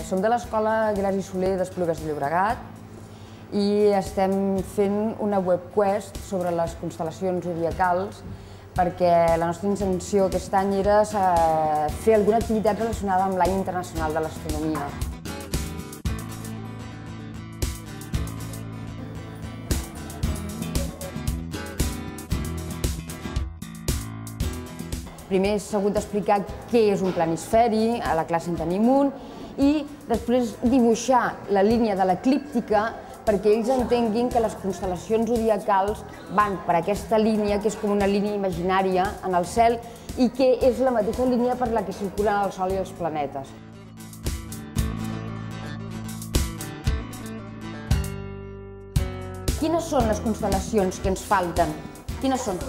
som de l'Escola Gras i Soler d'Esplugues de Llobregat i estem fent una webquest sobre les constel·lacions zodiacals perquè la nostra intenció aquest any era fer alguna activitat relacionada amb l'Any Internacional de l'Astronomia. Primer s'ha hagut d'explicar què és un planisferi, a la classe en tenim un, i després dibuixar la línia de l'eclíptica perquè ells entenguin que les constel·lacions zodiacals van per aquesta línia, que és com una línia imaginària en el cel, i que és la mateixa línia per la que circulen el Sol i els planetes. Quines són les constel·lacions que ens falten? Quines són?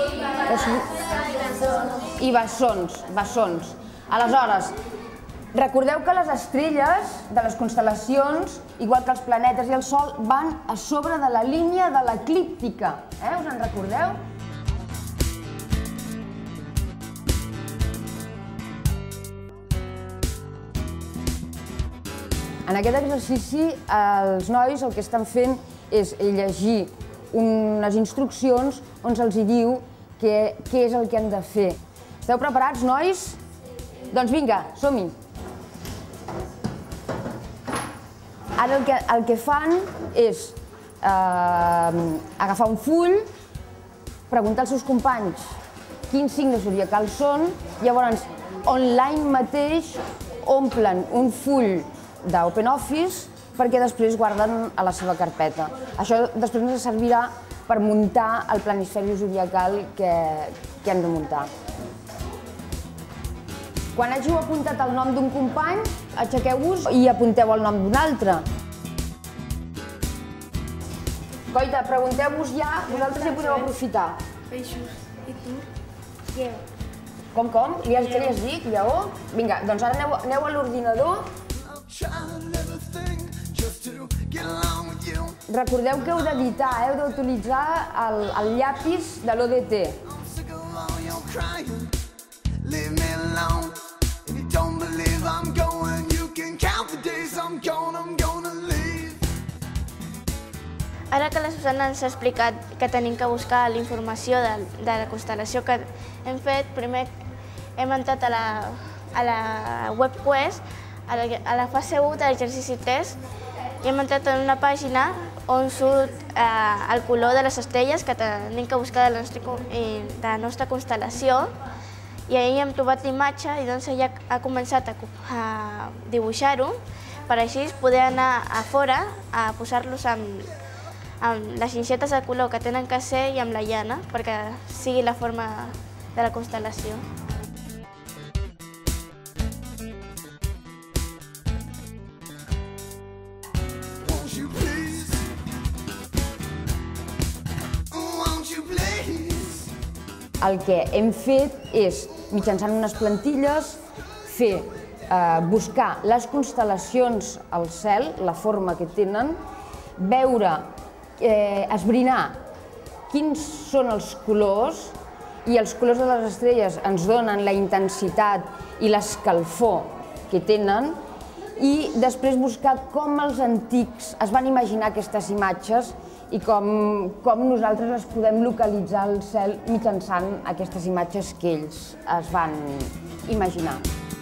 I bessons. Aleshores, recordeu que les estrelles de les constel·lacions, igual que els planetes i el Sol, van a sobre de la línia de l'eclíptica. Us en recordeu? En aquest exercici, els nois el que estan fent és llegir unes instruccions on se'ls diu què és el que han de fer. Esteu preparats, nois? Doncs vinga, som-hi! Ara el que fan és agafar un full, preguntar als seus companys quins signes zodiacals són, llavors online mateix omplen un full d'OpenOffice perquè després guarden a la seva carpeta. Això després ens servirà per muntar el planisferi zodiacal que hem de muntar. Quan hàgiu apuntat el nom d'un company, aixequeu-vos i apunteu el nom d'un altre. Coita, pregunteu-vos ja, vosaltres ja podeu aprofitar. Peixos. I tu? Lleó. Com? Què li has dit? Lleó? Vinga, doncs ara aneu a l'ordinador. Recordeu que heu d'editar, heu d'utilitzar el llapis de l'ODT. Ara que la Susana ens ha explicat que tenim que buscar la informació de la constel·lació que hem fet, primer hem entrat a la webquest, a la fase 1 de l'exercici 3, i hem entrat en una pàgina on surt el color de les estrelles que tenim que buscar de la nostra constel·lació, i ahir hem trobat l'imatge i doncs ella ha començat a dibuixar-ho per així poder anar a fora a posar-los amb les xinxetes de color que tenen que ser i amb la llana perquè sigui la forma de la constel·lació. El que hem fet és, mitjançant unes plantilles, buscar les constel·lacions al cel, la forma que tenen, veure, esbrinar quins són els colors, i els colors de les estrelles ens donen la intensitat i l'escalfor que tenen, i després buscar com els antics es van imaginar aquestes imatges i com nosaltres les podem localitzar al cel mitjançant aquestes imatges que ells es van imaginar.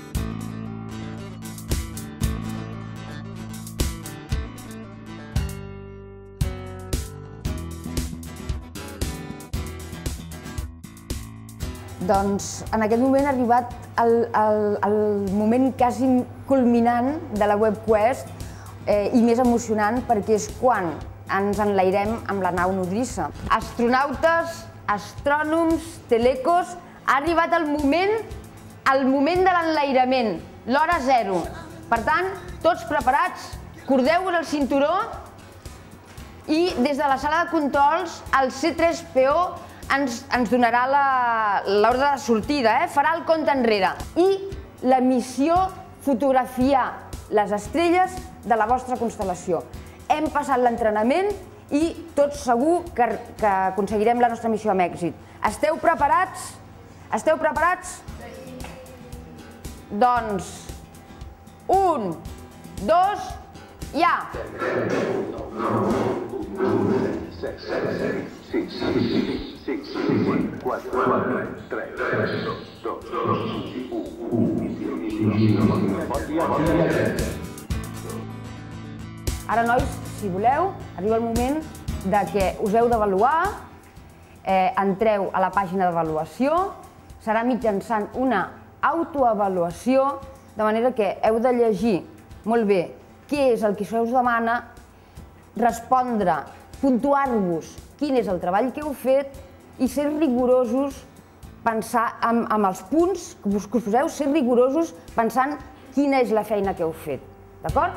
Doncs en aquest moment ha arribat el moment quasi culminant de la webquest i més emocionant perquè és quan ens enlairem amb la nau nodrissa. Astronautes, astrònoms, telecos, ha arribat el moment de l'enlairament, l'hora zero. Per tant, tots preparats, cordeu-vos el cinturó i des de la sala de controls el C3PO ens donarà l'ordre de sortida, farà el compte enrere. I la missió, fotografiar les estrelles de la vostra constel·lació. Hem passat l'entrenament i tot segur que aconseguirem la nostra missió amb èxit. Esteu preparats? Esteu preparats? Doncs, 1, 2, ja! 4, 3, 2, 1. Ara, nois, si voleu, arriba el moment de que us heu d'avaluar, entreu a la pàgina d'avaluació, serà mitjançant una autoavaluació, de manera que heu de llegir molt bé què és el que se us demana, respondre, puntuar-vos quin és el treball que heu fet i ser rigorosos, pensar amb els punts que us poseu, ser rigorosos pensant quina és la feina que heu fet, d'acord?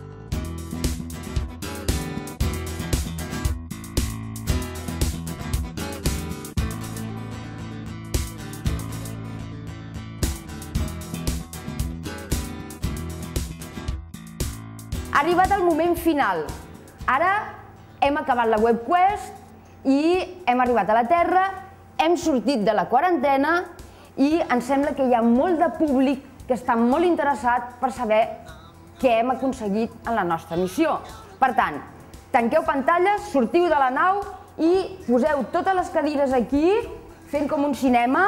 Ha arribat el moment final. Ara hem acabat la WebQuest i hem arribat a la Terra, hem sortit de la quarantena i ens sembla que hi ha molt de públic que està molt interessat per saber què hem aconseguit en la nostra missió. Per tant, tanqueu pantalles, sortiu de la nau i poseu totes les cadires aquí, fent com un cinema,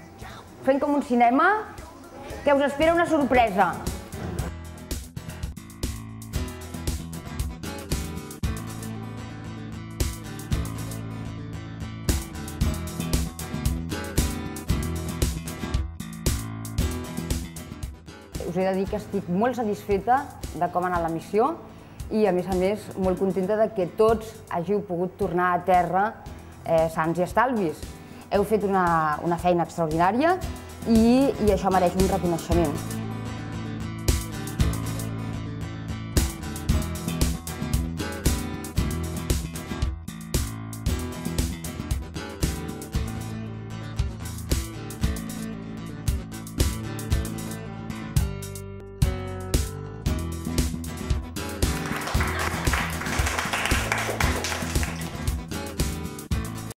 que us espera una sorpresa. Us he de dir que estic molt satisfeta de com ha anat la missió i, a més, molt contenta de que tots hàgiu pogut tornar a terra sans i estalvis. Heu fet una feina extraordinària i això mereix un reconeixement.